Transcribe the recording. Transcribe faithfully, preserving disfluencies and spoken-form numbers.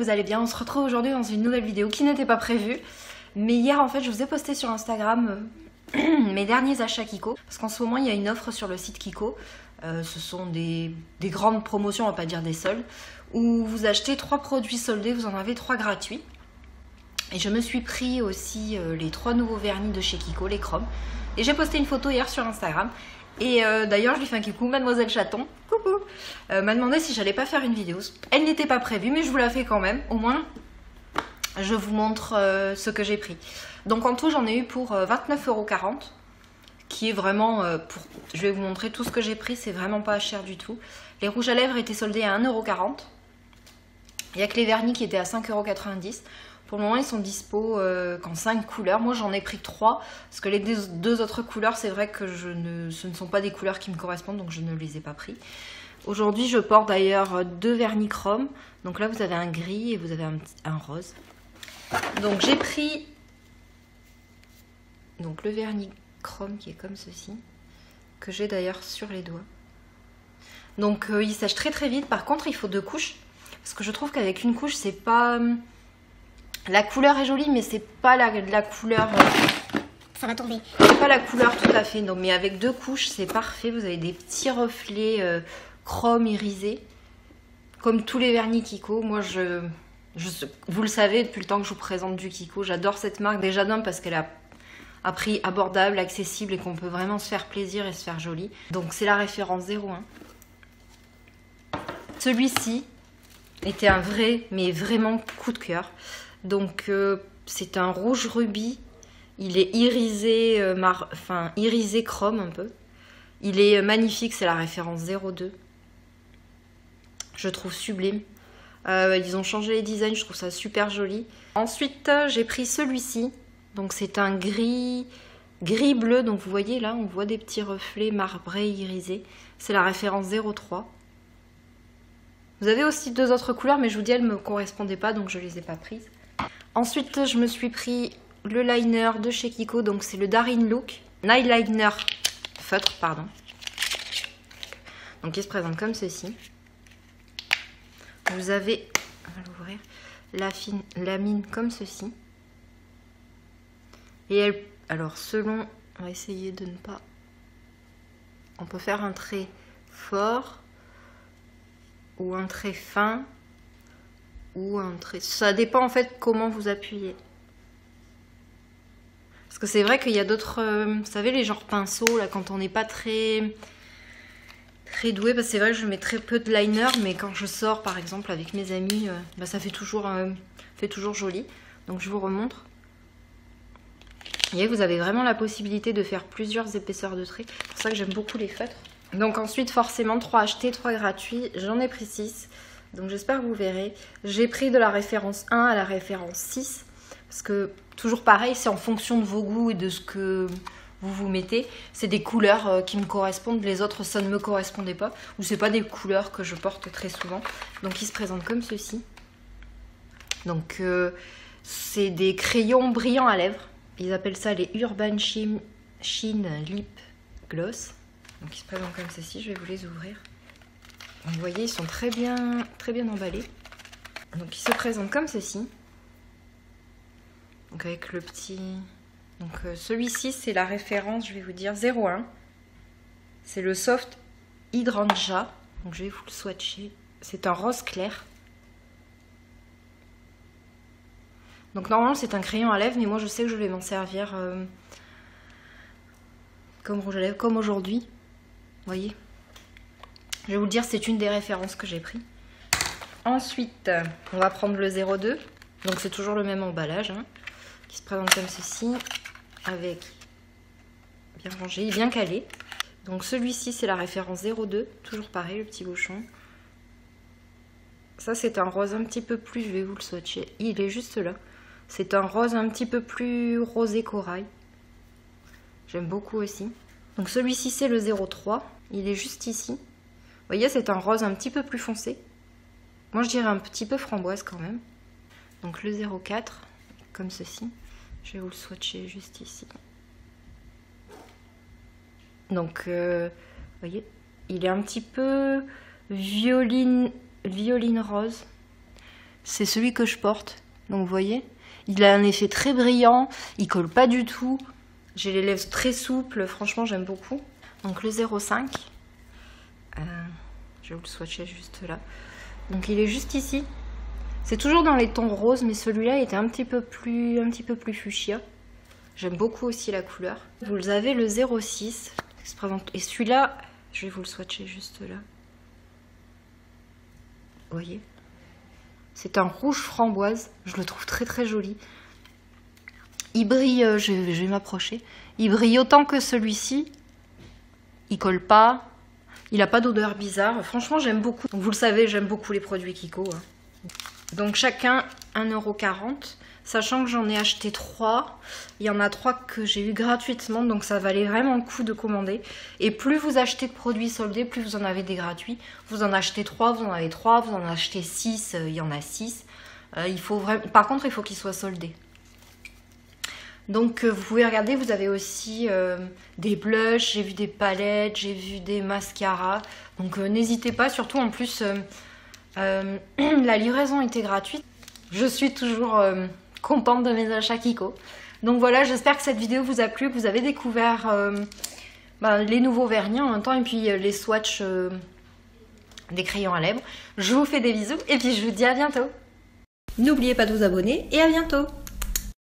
vous allez bien. On se retrouve aujourd'hui dans une nouvelle vidéo qui n'était pas prévue. Mais hier en fait je vous ai posté sur Instagram euh, mes derniers achats Kiko. Parce qu'en ce moment il y a une offre sur le site Kiko. Euh, ce sont des, des grandes promotions, on va pas dire des soldes. Où vous achetez trois produits soldés, vous en avez trois gratuits. Et je me suis pris aussi euh, les trois nouveaux vernis de chez Kiko, les chromes. Et j'ai posté une photo hier sur Instagram. Et euh, d'ailleurs je lui fais un coucou, Mademoiselle Chaton, coucou, euh, m'a demandé si j'allais pas faire une vidéo. Elle n'était pas prévue mais je vous la fais quand même, au moins je vous montre euh, ce que j'ai pris. Donc en tout j'en ai eu pour euh, vingt-neuf euros quarante, qui est vraiment, euh, pour... je vais vous montrer tout ce que j'ai pris, c'est vraiment pas cher du tout. Les rouges à lèvres étaient soldés à un euro quarante, il n'y a que les vernis qui étaient à cinq euros quatre-vingt-dix. Pour le moment, ils sont dispo euh, qu'en cinq couleurs. Moi, j'en ai pris trois. Parce que les deux, deux autres couleurs, c'est vrai que je ne, ce ne sont pas des couleurs qui me correspondent. Donc, je ne les ai pas pris. Aujourd'hui, je porte d'ailleurs deux vernis chrome. Donc là, vous avez un gris et vous avez un, petit, un rose. Donc, j'ai pris donc, le vernis chrome qui est comme ceci. Que j'ai d'ailleurs sur les doigts. Donc, euh, il sèche très très vite. Par contre, il faut deux couches. Parce que je trouve qu'avec une couche, c'est pas... La couleur est jolie, mais c'est pas la, la couleur... Euh, ça va tomber. C'est pas la couleur tout à fait. Non, mais avec deux couches, c'est parfait. Vous avez des petits reflets euh, chrome irisés. Comme tous les vernis Kiko. Moi, je, je... Vous le savez, depuis le temps que je vous présente du Kiko, j'adore cette marque. Déjà d'un, parce qu'elle a un prix abordable, accessible et qu'on peut vraiment se faire plaisir et se faire joli. Donc, c'est la référence zéro un. Celui-ci était un vrai, mais vraiment coup de cœur. Donc euh, c'est un rouge rubis, il est irisé, euh, mar... enfin irisé chrome un peu. Il est magnifique, c'est la référence zéro deux. Je trouve sublime. Euh, ils ont changé les designs, je trouve ça super joli. Ensuite euh, j'ai pris celui-ci, donc c'est un gris, gris bleu, donc vous voyez là, on voit des petits reflets marbrés irisés. C'est la référence zéro trois. Vous avez aussi deux autres couleurs, mais je vous dis elles ne me correspondaient pas, donc je ne les ai pas prises. Ensuite, je me suis pris le liner de chez Kiko, donc c'est le Darin Look Night Liner Feutre, pardon. Donc il se présente comme ceci. Vous avez, on va l'ouvrir, la, fine, la mine comme ceci. Et elle, alors selon, on va essayer de ne pas, on peut faire un trait fort ou un trait fin. Ou un trait. Ça dépend en fait comment vous appuyez. Parce que c'est vrai qu'il y a d'autres... Euh, vous savez les genres pinceaux là quand on n'est pas très... Très doué. Parce que c'est vrai que je mets très peu de liner. Mais quand je sors par exemple avec mes amis, euh, bah, ça fait toujours, euh, fait toujours joli. Donc je vous remontre. Vous voyez, vous avez vraiment la possibilité de faire plusieurs épaisseurs de traits. C'est pour ça que j'aime beaucoup les feutres. Donc ensuite forcément trois achetés, trois gratuits. J'en ai pris six. Donc j'espère que vous verrez. J'ai pris de la référence un à la référence six. Parce que toujours pareil, c'est en fonction de vos goûts et de ce que vous vous mettez. C'est des couleurs qui me correspondent. Les autres, ça ne me correspondait pas. Ou c'est pas des couleurs que je porte très souvent. Donc ils se présentent comme ceci. Donc euh, c'est des crayons brillants à lèvres. Ils appellent ça les Urban Sheen, Sheen Lip Gloss. Donc ils se présentent comme ceci. Je vais vous les ouvrir. Vous voyez, ils sont très bien, très bien emballés. Donc, ils se présentent comme ceci. Donc, avec le petit... Donc, euh, celui-ci, c'est la référence, je vais vous dire, zéro un. C'est le Soft Hydrangea. Donc, je vais vous le swatcher. C'est un rose clair. Donc, normalement, c'est un crayon à lèvres, mais moi, je sais que je vais m'en servir euh, comme rouge à lèvres, comme aujourd'hui. Vous voyez ? Je vais vous le dire, c'est une des références que j'ai pris. Ensuite, on va prendre le zéro deux. Donc c'est toujours le même emballage. Hein, qui se présente comme ceci. Avec bien rangé, bien calé. Donc celui-ci, c'est la référence zéro deux. Toujours pareil, le petit bouchon. Ça, c'est un rose un petit peu plus... Je vais vous le swatcher. Il est juste là. C'est un rose un petit peu plus rosé corail. J'aime beaucoup aussi. Donc celui-ci, c'est le zéro trois. Il est juste ici. Vous voyez, c'est un rose un petit peu plus foncé. Moi, je dirais un petit peu framboise quand même. Donc le zéro quatre, comme ceci. Je vais vous le swatcher juste ici. Donc, euh, vous voyez, il est un petit peu violine, violine rose. c'est celui que je porte. Donc vous voyez, il a un effet très brillant, il colle pas du tout. J'ai les lèvres très souples, franchement j'aime beaucoup. Donc le zéro cinq, euh, je vais vous le swatcher juste là. Donc il est juste ici. C'est toujours dans les tons roses, mais celui-là était un petit peu plus, un petit peu plus fuchsia. J'aime beaucoup aussi la couleur. Vous avez le zéro six, et celui-là, je vais vous le swatcher juste là. Vous voyez, c'est un rouge framboise, je le trouve très très joli. Il brille, euh, je, je vais m'approcher, il brille autant que celui-ci. Il colle pas, il n'a pas d'odeur bizarre. Franchement, j'aime beaucoup. Donc, vous le savez, j'aime beaucoup les produits Kiko. Hein. Donc chacun un euro quarante. Sachant que j'en ai acheté trois, il y en a trois que j'ai eu gratuitement, donc ça valait vraiment le coup de commander. Et plus vous achetez de produits soldés, plus vous en avez des gratuits. Vous en achetez trois, vous en avez trois, vous en achetez six, euh, il y en a six. Euh, il faut vraiment... Par contre, il faut qu'ils soient soldés. Donc euh, vous pouvez regarder, vous avez aussi euh, des blushs, j'ai vu des palettes, j'ai vu des mascaras. Donc euh, n'hésitez pas, surtout en plus, euh, euh, la livraison était gratuite. Je suis toujours... Euh, contente de mes achats Kiko. Donc voilà, j'espère que cette vidéo vous a plu, que vous avez découvert euh, bah, les nouveaux vernis en même temps et puis euh, les swatchs euh, des crayons à lèvres. Je vous fais des bisous et puis je vous dis à bientôt. N'oubliez pas de vous abonner et à bientôt.